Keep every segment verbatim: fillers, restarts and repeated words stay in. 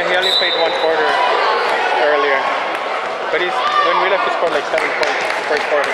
Yeah, he only played one quarter earlier. But he's when we left, he scored like seven points in the first quarter.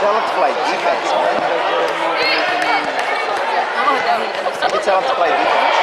tell him to play defense, man. You tell him to play defense.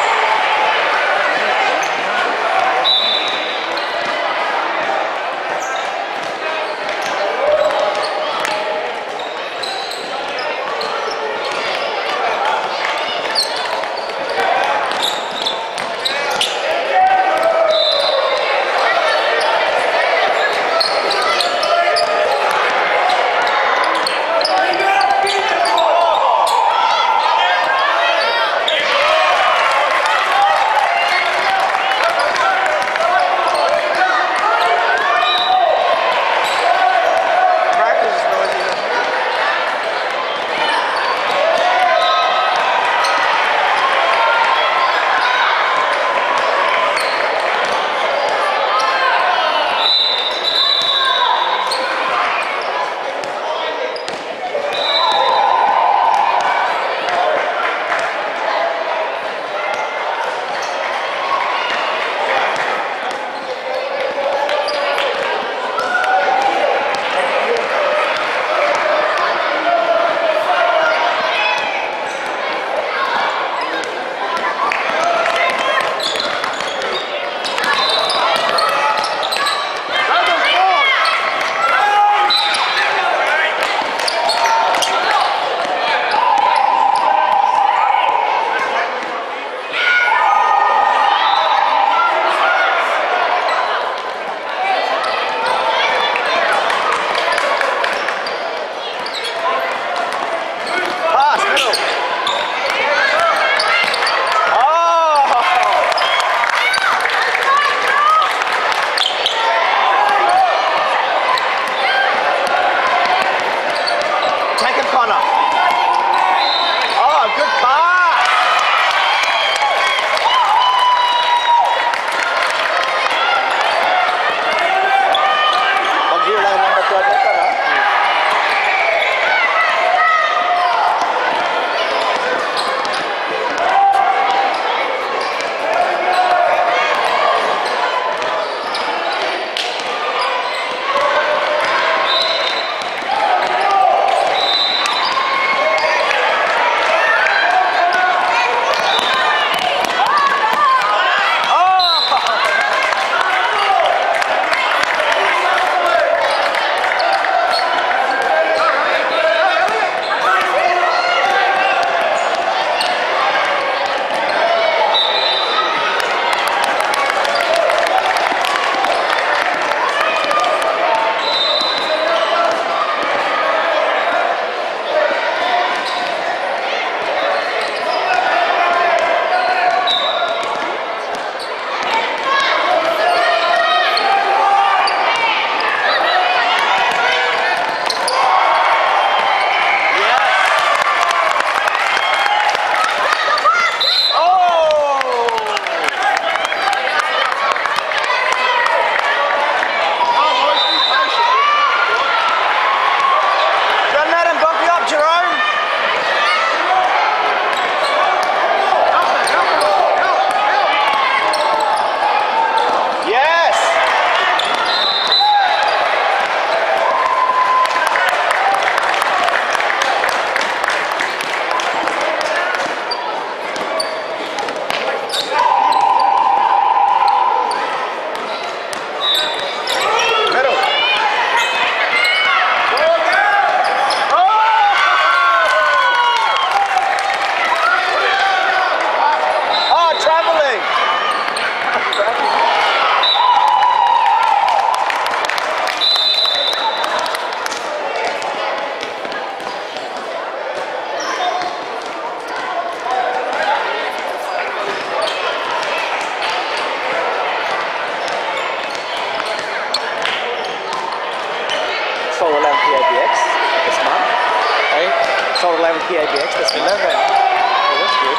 sold eleven P A B X this month. Hey? Sold eleven P A B X this month. eleven. Oh, that's good.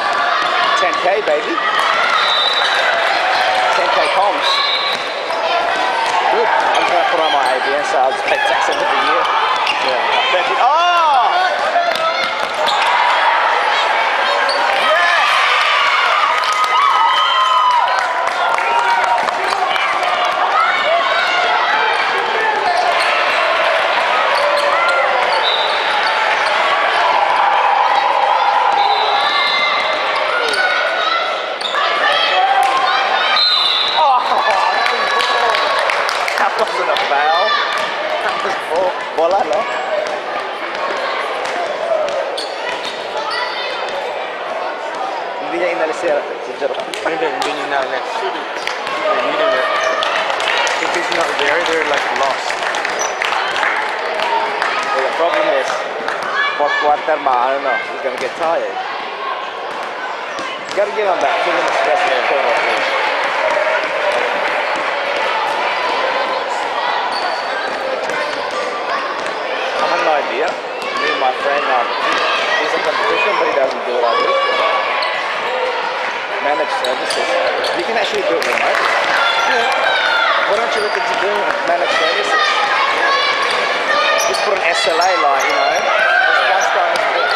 ten K, baby. ten K comms. Good. I'm going to put on my A B S, so I'll just pay tax end of the year. Yeah. Oh! sera si Jerome. Maybe hindi na next. They're needing it. If he's not there, they're like lost. Well, the problem is, fourth quarter, ma, I don't know, he's gonna get tired. You gotta give him about two minutes rest in the quarter at least. I have no idea. Me and my friend, um, he's a competition, but he doesn't do what I do. Managed services. You can actually do it remote. Yeah. Why don't you look into doing managed services? Just put an S L A line, you know. Response time is good.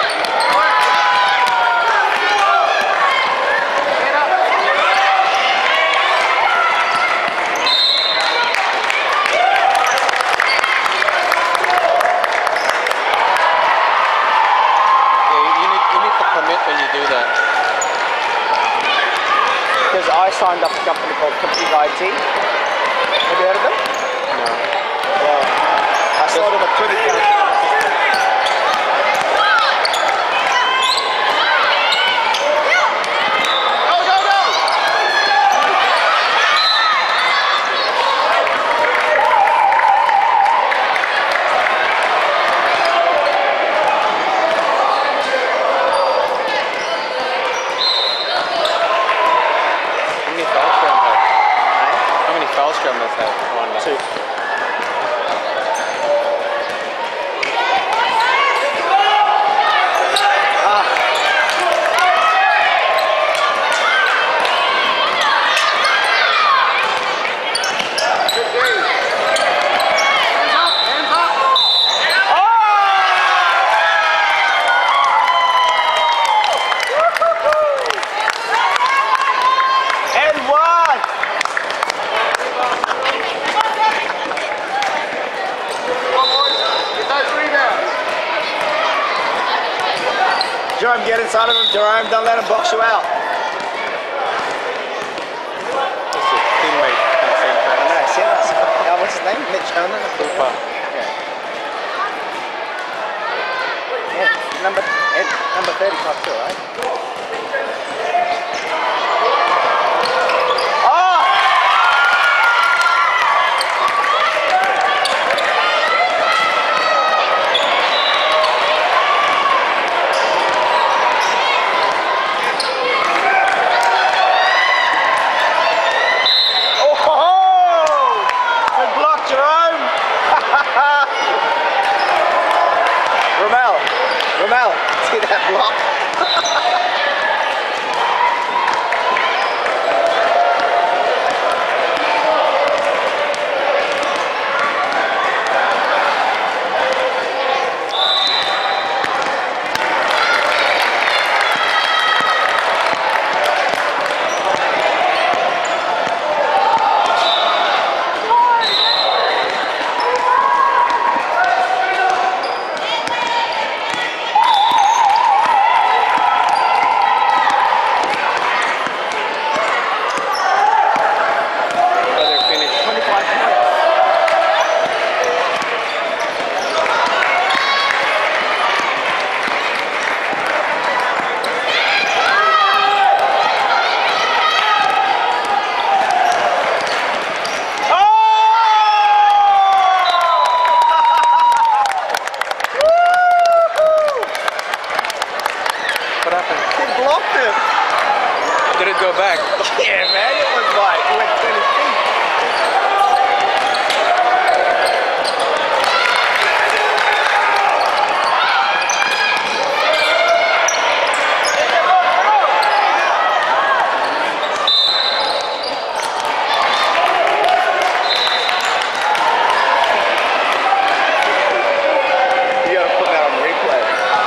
When you do that, because I signed up a company called Complete I T. Have you heard of them? no. Well, I sold them a twenty pound. Scrum must have one left. Two. Jerome, get inside of him. Jerome, don't let him box you out. It's a teammate at the same time. I know, see that? Uh, what's his name? Mitch Herman? Cooper. Yeah. Yeah, number, eight, number thirty-five too, right? Romel, see that block? Did it go back? Yeah, man, it was like, it went twenty feet. You gotta put that on replay.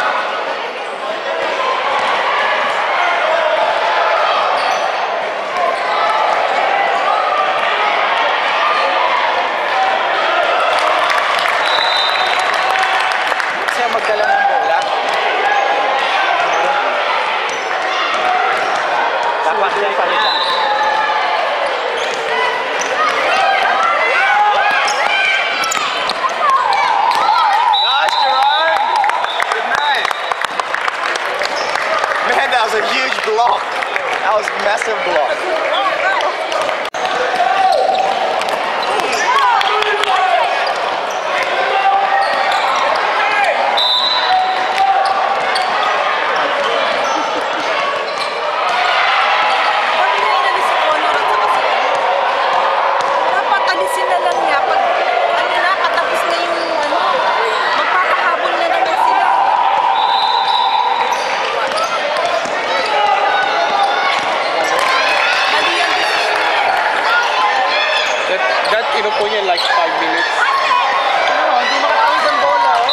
Magdala ng bola. Dapat din palitan. Nice, Jerome. Good night. Man, that was a huge block. That was was massive block. po niya like five minutes. Ano, hindi makatawid ang bola, oh.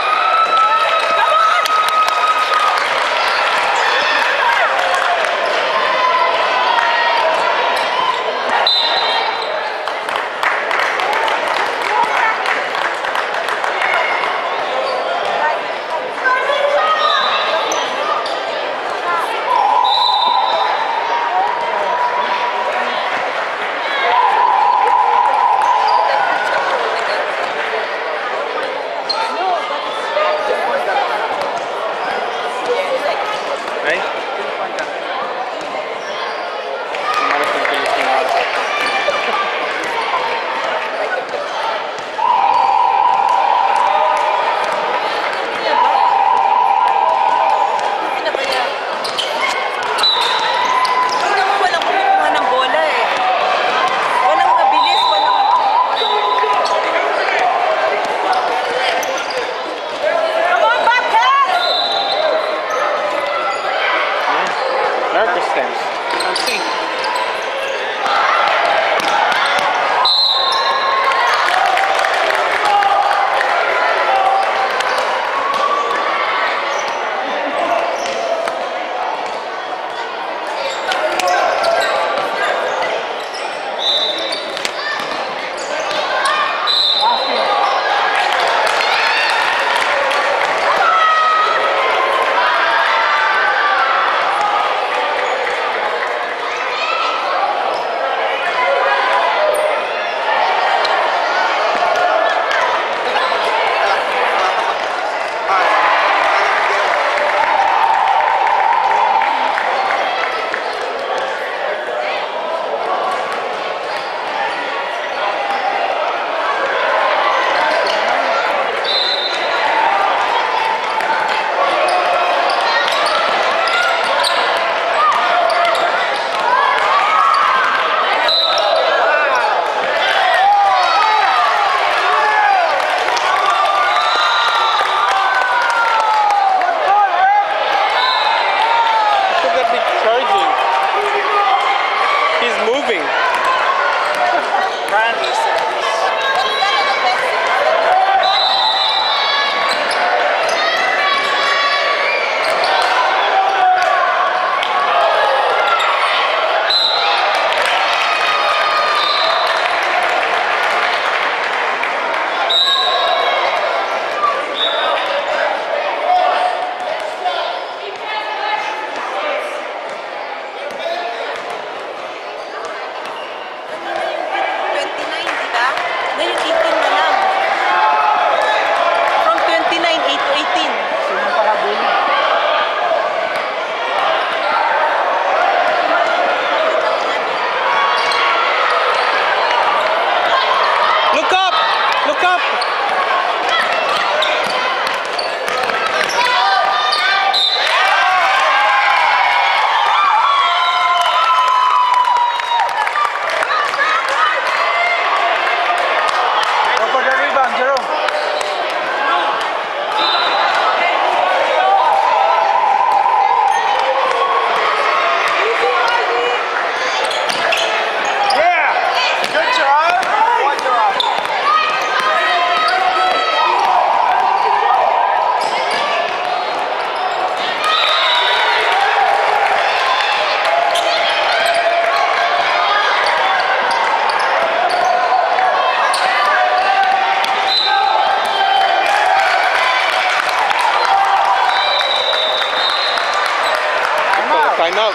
Time out.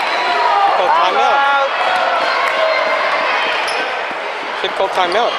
Call time out. Should call time out.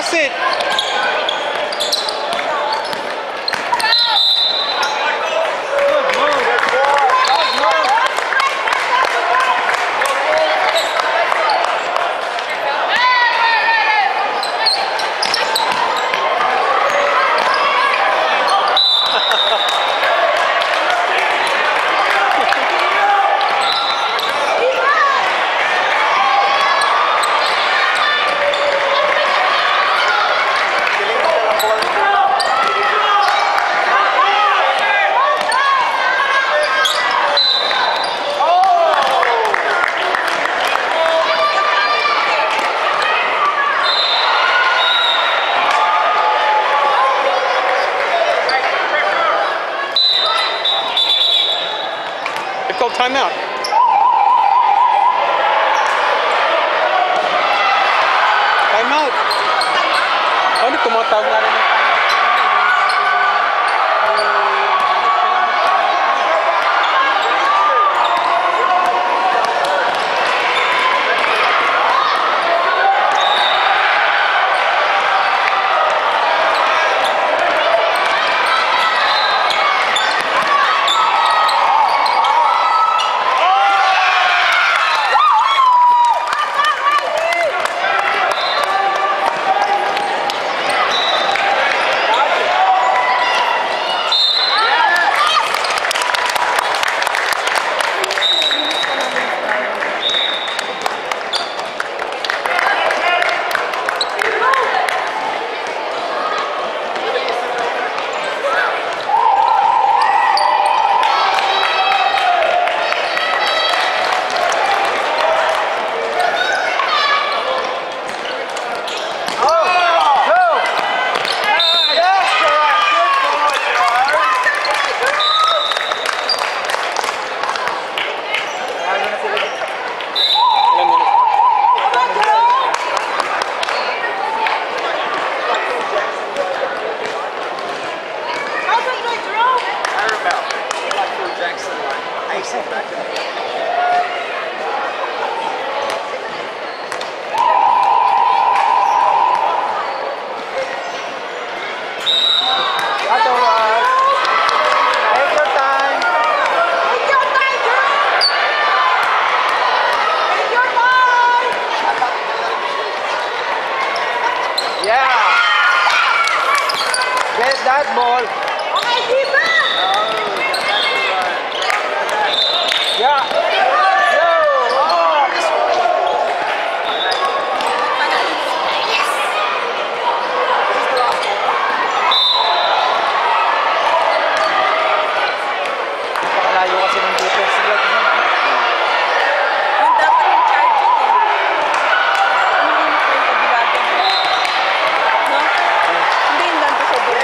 That's it. Called timeout. Timeout. Ano tumatawag na rin? That ball. Okay, keeper. Yeah. Yo. Oh. Napakalayo kasi ng defense nila. Yung dapat yung charging eh. Hindi mo ko yung kabilado. No? Hindi yung ganito sa dulo.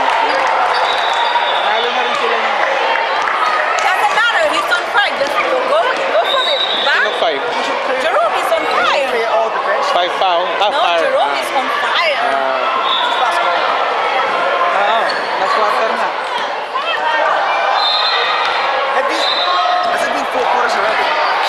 Nalo na rin sila niya. Doesn't matter. He's on fire. Just go, go, go for it. Back. Ano five? Jerome is on fire. Play all defense. Five foul. Ah, No, fire. Jerome is on fire. Ah. Oo. Last quarter na. Have you, has it been four quarters already?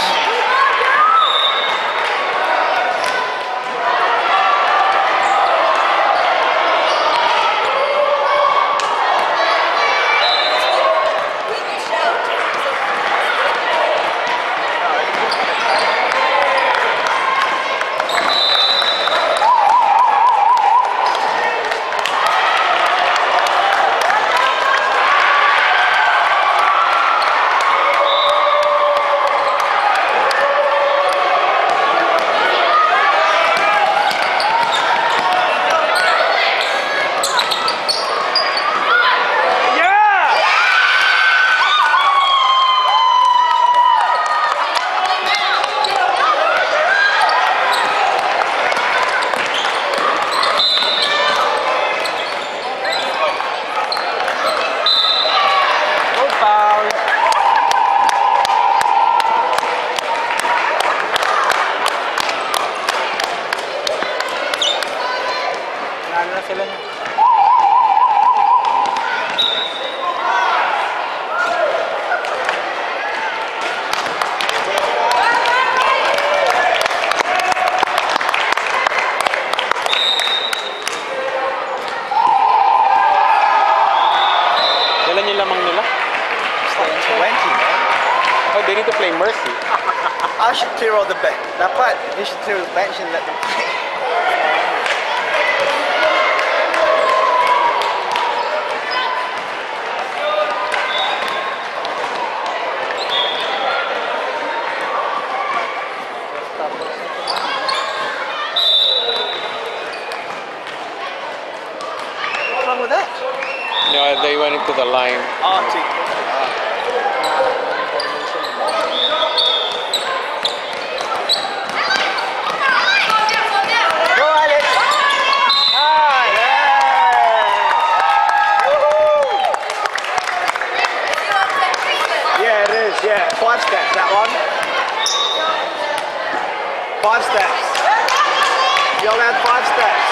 sila na. need to play Mercy. I should clear all the bench. Dapat, you should clear the bench and let them play. What's wrong with that? No, they went into the line. Oh, see. Go, Alex! Ah, yeah! Yeah, it is, yeah. Five steps, that one. Five steps. You allowed five steps.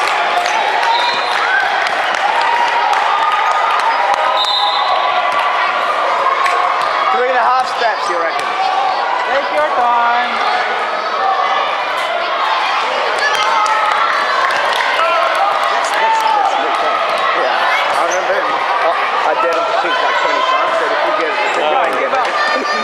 Three and a half steps, you reckon? Take your time. That's, that's, that's a good point. Yeah. I remember him. Oh, I did him to shoot like twenty times, so if you get it, if you can get it.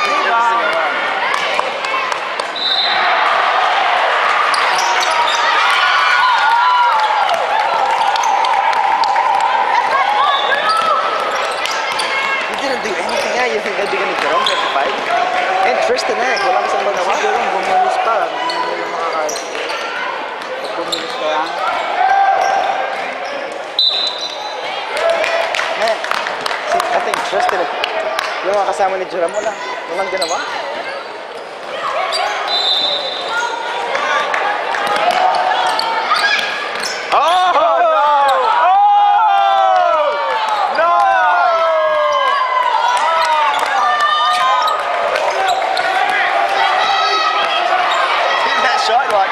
You didn't do anything, ah. You think they'll be gonna get on twenty-five? Interesting, eh? Walang isang magawa. Siguro bumilis pa, hindi nila makakaya. Pag bumilis ka yan, Man, see, I think Tristan, yung mga kasama ni Jerome, wala. Walang ginawa. Oh, no! Oh! No! Hit that shot like...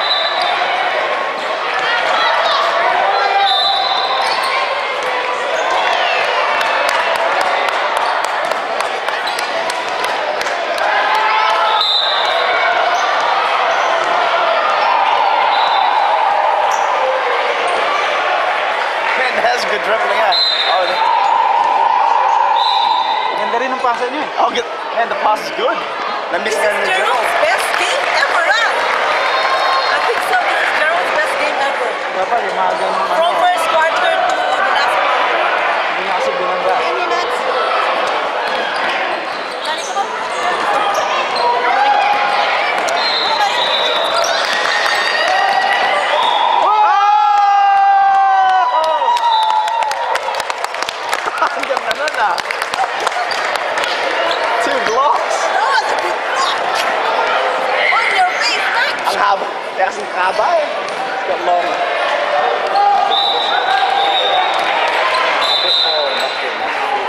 Man, that's good dribbling out. Oh, ganda rin ang pasa niyo eh. oh, good. Man, the pass is good. Na-miss This na is ni Jerome. Jerome's best game ever, ah. I think so. This is Jerome's best game ever. Dapat yung mga ganun ano, From first quarter to the last quarter. hindi na kasi binangga. Ten minutes. Balik ko ba? Ang ganda nun ah. Two blocks. That was a big block. On your face, Max. Ang haba. Kaya kasing haba eh. It's got long. A bit more muscle, muscle.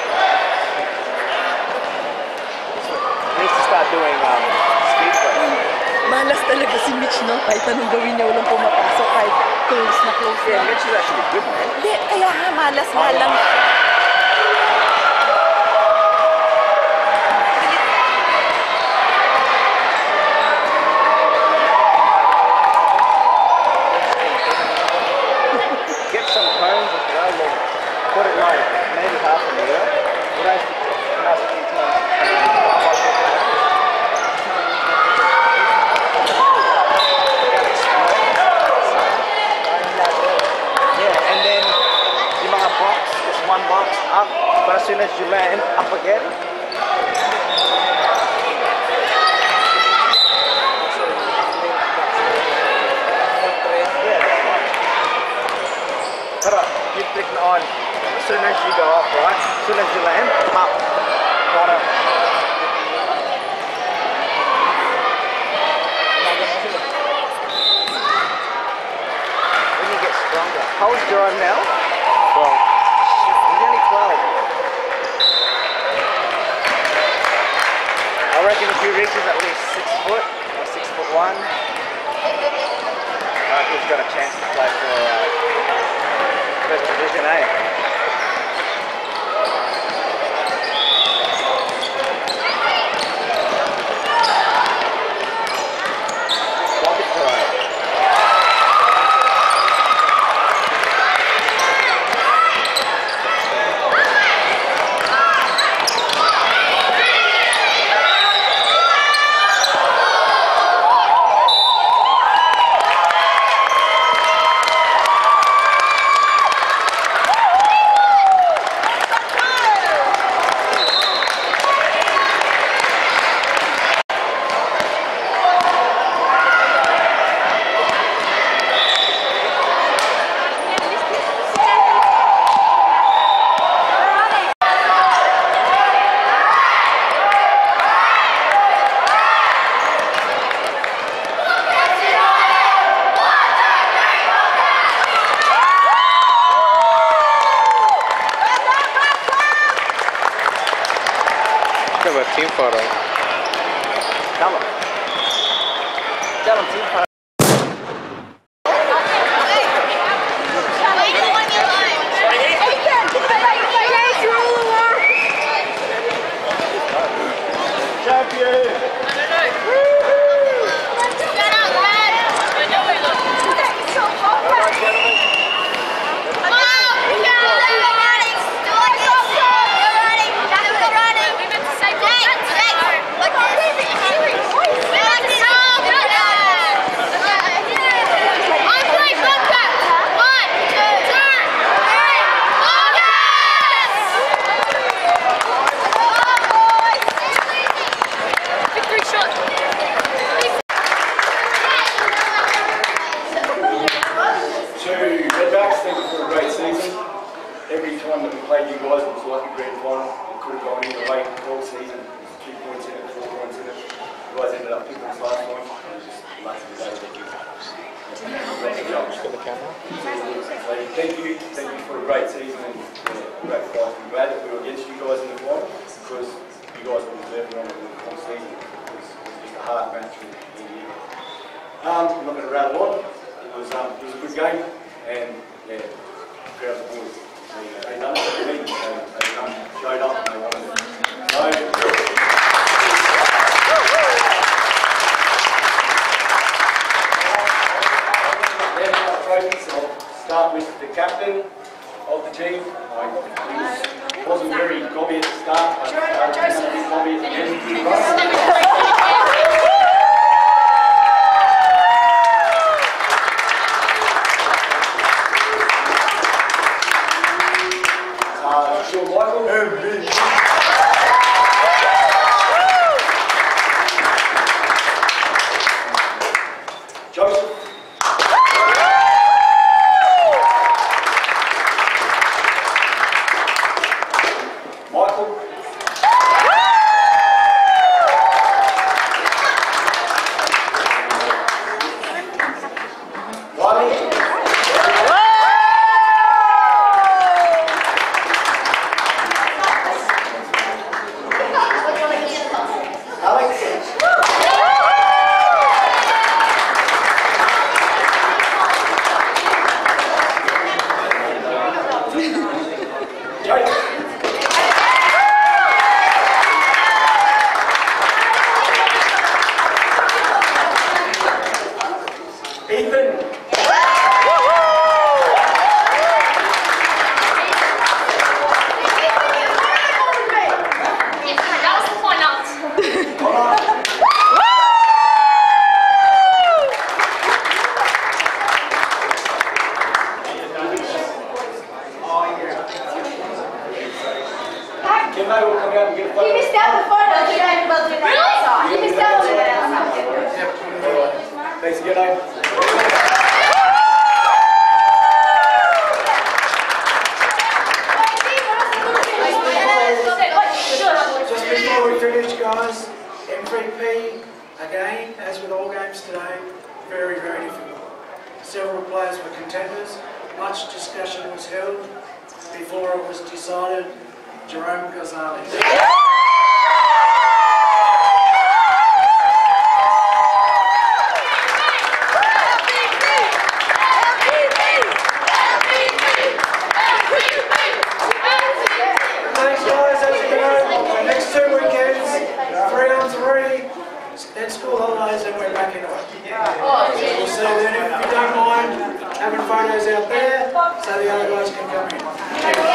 Needs to start doing um, speed work. Malas talaga si Mitch, no? Kahit anong gawin niya, walang pumapasok. Kahit close na close Yeah, na. Mitch is actually good, man. Hindi, kaya nga malas nga Oh, lang. Get some cones as well, like, put it like maybe half an hour. What else? What else do you Yeah, and then yung mga box, just one box up, but as soon as you land, up again. Yeah, that's fine. Pero you click on as soon as you go up, right? As soon as you land, up, bottom. When you get stronger. How old's Jerome now? Well, He's only twelve. I reckon if he reaches at least six foot or six foot one, uh, he's got a chance to play for uh, for Division A. Look at Jerome. team photo. Tell them. Tell them team photo. Every time that we played you guys, it was like a grand final. It could have gone either way all season. Two points in it, four points in it. You guys ended up picking us last time. It was just lucky to go with you. For the camera. So thank you, thank you for a great season and yeah, a great fight. I'm glad that we were against you guys in the final because you guys were deserving on the whole season. It was, it was just a hard match for the year. Um, I'm not going to rattle on. It was um, it was a good game and yeah, proud of the boys. They done it for me. They, they um, showed up and they wanted it. So, there's our trophies. I'll start with the captain of the team. I was, wasn't very gobby at the start, but started to be gobby at the end. Thanks again, eh? Just before we finish, guys, M V P, again, as with all games today, very, very difficult. Several players were contenders. Much discussion was held before it was decided. Jerome Gonzalez. Then school holidays and we're back in it. We'll see then if you don't mind having photos out there so the other guys can come in.